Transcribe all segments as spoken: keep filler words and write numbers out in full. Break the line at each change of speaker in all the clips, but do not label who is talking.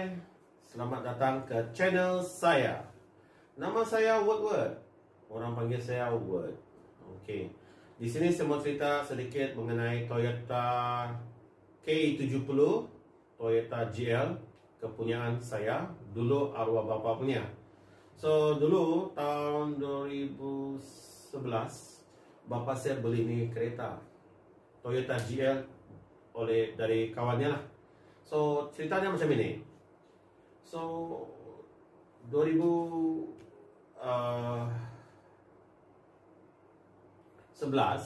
Hai, selamat datang ke channel saya. Nama saya Woodward. Orang panggil saya Woodward. Okey. Di sini saya mau cerita sedikit mengenai Toyota K tujuh puluh, Toyota G L, kepunyaan saya. Dulu arwah bapa punya. So, dulu tahun dua ribu sebelas bapa saya beli ni kereta Toyota G L oleh dari kawannya lah. So, ceritanya macam ini. So, dua ribu sebelas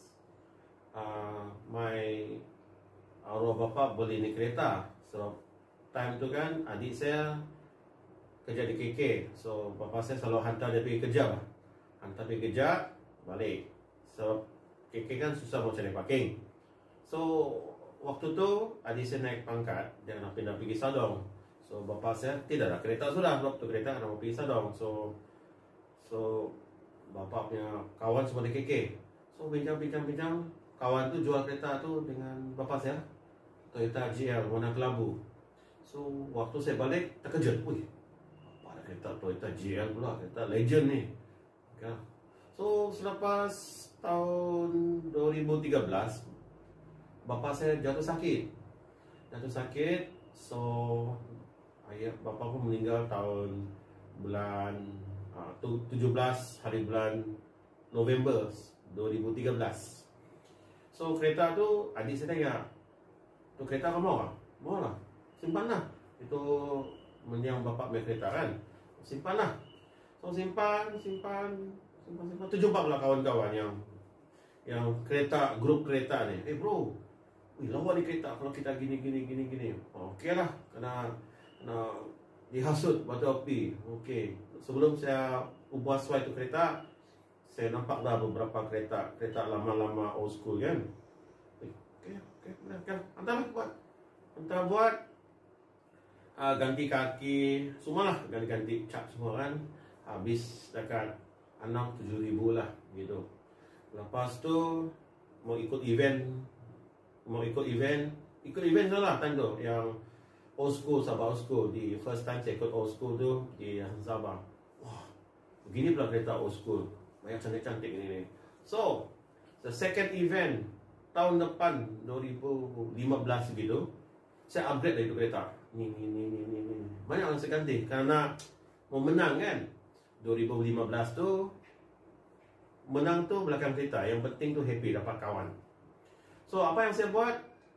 uh, my arwah bapa beli ni kereta. So, time tu kan adik saya kerja di K K. So, bapa saya selalu hantar dia pergi kerja lah. Hantar pergi kerja, balik. So, K K kan susah mau cari parking. So, waktu tu adik saya naik pangkat, dia nak pindah pergi Sadong. So bapa saya tidak ada kereta sudah, waktu kereta nak pergi Sadong. So so bapa punya kawan semua di K K. So bincang-bincang-bincang, kawan tu jual kereta tu dengan bapa saya, Toyota G L warna kelabu. So waktu saya balik terkejut, wih, apa ada kereta Toyota G L pula, kereta legend ni. Okay. So selepas tahun dua ribu tiga belas bapa saya jatuh sakit. Jatuh sakit. So ayah bapa pun meninggal tahun bulan uh, tujuh belas hari bulan November dua ribu tiga belas. So kereta tu adik saya tanya, tu kereta kamu mau? Mau lah, simpan lah. Itu yang bapa punya kereta kan, simpan lah. So simpan, simpan, simpan, simpan. Tu jumpa pula kawan-kawan yang yang kereta, grup kereta ni. Eh bro, wih, lawa ni kereta kalau kita gini gini gini gini. Okey lah, kena kena dihasut batu api. Okey. Sebelum saya ubah suai tu kereta, saya nampak dah beberapa kereta kereta lama-lama old school kan. Okey, okey, kan. Hantar buat. Hantar buat. Uh, ganti kaki, semualah ganti-ganti cat semua kan. Habis dekat enam tujuh ribu lah gitu. Lepas tu mau ikut event mau ikut event ikut event tu lah time tu yang old school, Sabah old school. Di first time saya ikut old school tu di Sabah. Wah, begini pula kereta old school, banyak cantik-cantik ni ni. So the second event tahun depan dua ribu lima belas gitu, saya upgrade dari itu kereta ni ni ni ni ni, ni. Banyak orang saya ganti karena mau menang kan. Dua ribu lima belas tu menang tu belakang kereta, yang penting tu happy dapat kawan. So apa yang saya buat,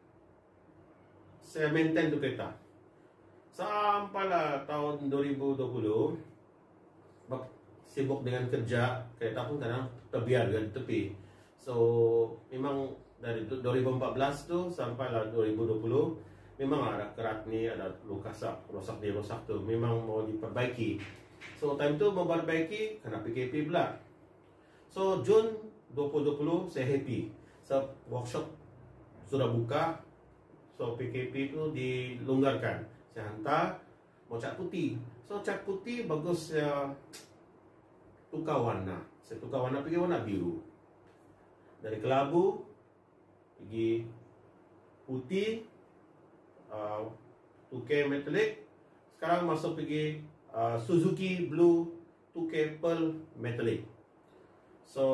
saya maintain tu kereta sampailah tahun dua ribu dua puluh. Sibuk dengan kerja, kereta pun kadang terbiar di tepi. So memang dari dua ribu empat belas tu sampailah dua ribu dua puluh, memang ada kerat ni, ada luka rosak dia rosak tu, memang mau diperbaiki. So time tu mau perbaiki, kena P K P pula. So Jun dua ribu dua puluh saya happy. So workshop sudah buka. So P K P itu dilonggarkan. Saya hantar mau cat putih. So cat putih bagus, saya tukar warna. Saya tukar warna pergi warna biru. Dari kelabu pergi putih, uh, two K metallic. Sekarang masuk pergi uh, Suzuki Blue two K Pearl metallic. So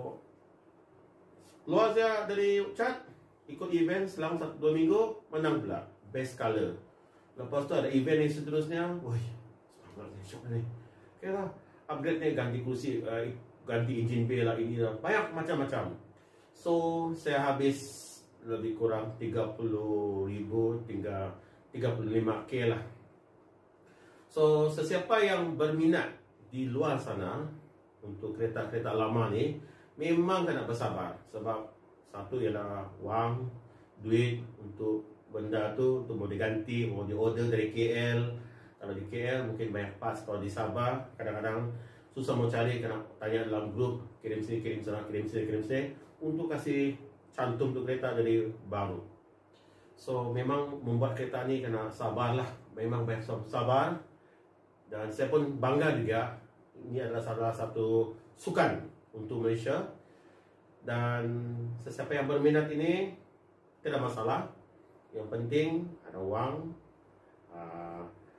keluar saya dari cat, ikut event selang satu dua minggu, menang pula best color. Lepas tu ada event yang seterusnya, woi, semangat ni, syok ni. Okay lah, upgrade ni, ganti kursi, uh, ganti engine bay lah, ini lah, banyak macam-macam. So saya habis lebih kurang tiga puluh ribu hingga tiga puluh lima K lah. So sesiapa yang berminat di luar sana untuk kereta-kereta lama ni, memang kena bersabar. Sebab satu ialah wang, duit untuk benda tu, untuk mau diganti, mau di order dari K L. Kalau di K L mungkin banyak pas. Kalau di Sabah kadang-kadang susah mau cari, kena tanya dalam grup, kirim sini, kirim sana, kirim sini, kirim sini, untuk kasih cantum tu kereta dari baru. So memang membuat kereta ni kena sabar lah. Memang banyak sabar. Dan saya pun bangga juga, ini adalah salah satu sukan untuk Malaysia. Dan sesiapa yang berminat ini tidak masalah. Yang penting ada wang, uh,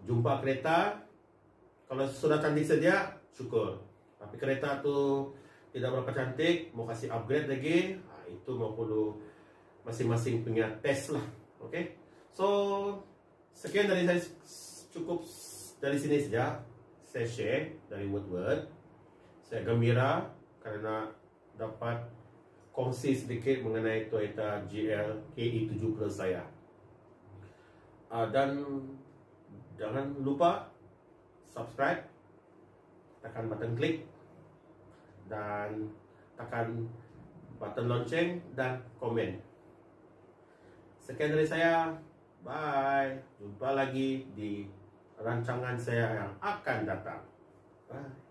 jumpa kereta, kalau sudah cantik saja, syukur. Tapi kereta tu tidak berapa cantik, mau kasih upgrade lagi, nah, itu mau perlu masing-masing punya tes lah. Oke, okay? So sekian dari saya, cukup dari sini saja saya share dari Woodward. Saya gembira karena dapat kongsi sedikit mengenai Toyota G L K E tujuh puluh saya. Uh, dan jangan lupa subscribe, tekan button klik, dan tekan button lonceng dan komen. Sekian dari saya, bye. Jumpa lagi di rancangan saya yang akan datang. Bye.